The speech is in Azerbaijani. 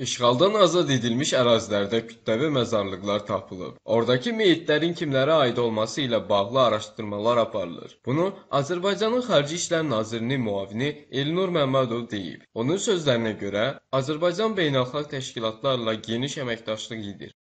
İşğaldan azad edilmiş ərazilərdə kütləvi məzarlıqlar tapılıb. Oradakı meyitlərin kimlərə aid olması ilə bağlı araşdırmalar aparılır. Bunu Azərbaycanın Xarici İşlər Nazirinin müavini Elnur Məmmədov deyib. Onun sözlərinə görə, Azərbaycan beynəlxalq təşkilatlarla geniş əməkdaşlıq edir.